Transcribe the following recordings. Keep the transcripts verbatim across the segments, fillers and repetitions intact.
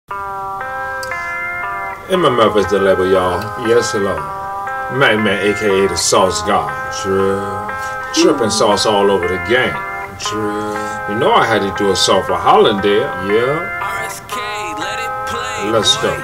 M M F is the label, y'all. Yes, hello. Mac Man, aka the Sauce God. True. Tripping sauce all over the game. True. You know I had to do a song for Hollandale. Yeah. R S K, let it play. Let's go.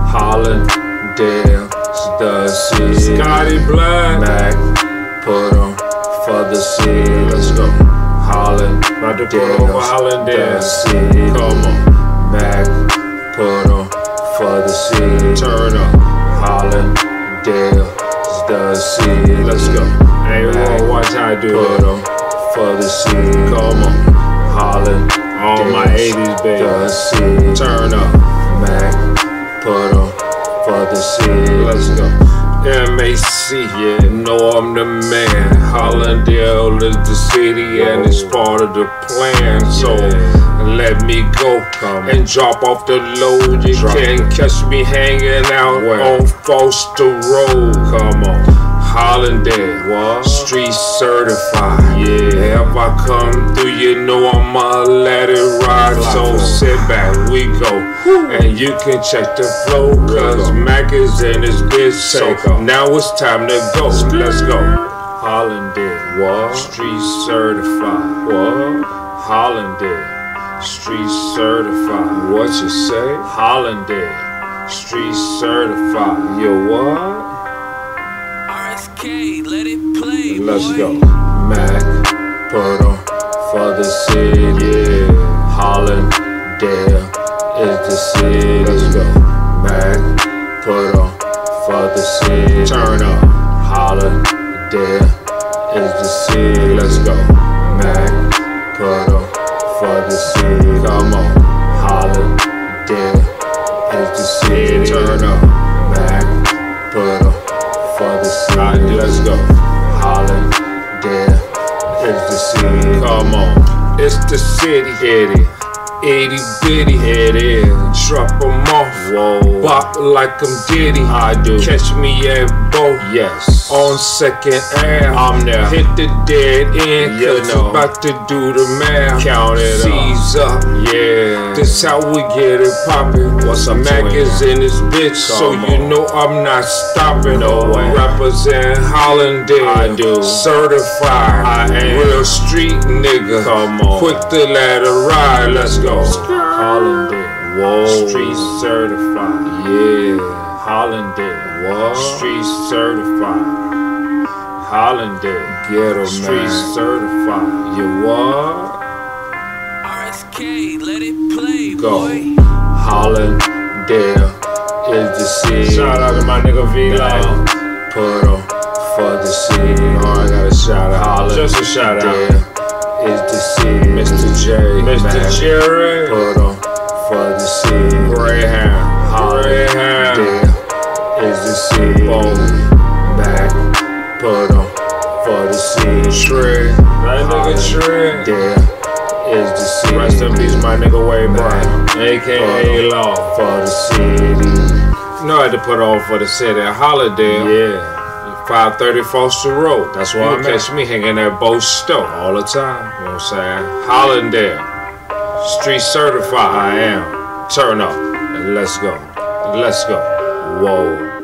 Hollandale, the city. Scotty Black. Mac, put on for the city. Let's go. Hollandale, about to put on for Hollandale. The city. Come on. Mac, put on for the city. Turn up. Hollandale, the city. Let's go. Hey, Mac, watch how I do put it. on for the city. Come on. Holland, all my eighties, baby. The city. Turn up. Mac, put on for the city. Let's go. M A C, yeah, know I'm the man. Hollandale is the city and it's part of the plan. So let me go and drop off the load. You can't catch me hanging out on Foster Road. Come on. Hollandale, what? Street certified. Yeah, if I come through, you know I'ma let it ride. So sit back, we go, and you can check the flow, cause Mac is in this bitch. So now it's time to go. Let's go. Hollandale, what? Street certified. What? Hollandale, street certified. What you say? Hollandale, street certified. Yo, what? Okay, let it play. Let's boy. go. Mac, put on for the city. Yeah. Hollandale is the city. Let's go. Mac, put on for the city. Turn up. Hollandale is the city. Let's go. Mac, put on for the city. Come on. Hollandale is the city. Turn up. Mac, put on for the city. Let's go. Hollandale is the city. Come on. It's the city. Itty, Itty bitty. it is. Drop 'em off. Whoa. Bop like I'm Diddy. I do. Catch me at Bo. Yes. On second Ave. I'm there. Hit the dead end. You Cause know. about to do the math. Count it Seize up. Yeah. This how we get it poppin'. What's up, Mac twin? is in this bitch, so Come you on. know I'm not stopping. No way. Represent Hollandale. I do. Certified. I am. Real street nigga. Come on. Quick to let her ride. Let's go. Hollandale. Whoa. Street certified. Yeah. Hollandale. What? Street certified. Hollandale. Get 'em, Street man. certified. You what? R S K, let it play. Go. Boy. Hollandale is the city. Shout out to my nigga V-Long. Put on for the city. Oh, I got a shout out. Hollandale Just a shout out. is the city. Mister J. Mister Mac, Jerry. Put on for the city. Greyhound. Hollandale Greyhound. is the city. Boom. Back, put on for the city. Trey. That nigga Trey. Hollandale is the city. Rest in peace, my nigga Wade Brown. A K A Law. For the city. You know I had to put on for the city. Hollandale. Yeah. five thirty Foster Road. That's why You I'm can catch me hanging at Bo Stowe all the time. You know what I'm saying? Hollandale. Street certified. I am. Turn up. And let's go. Let's go. Whoa.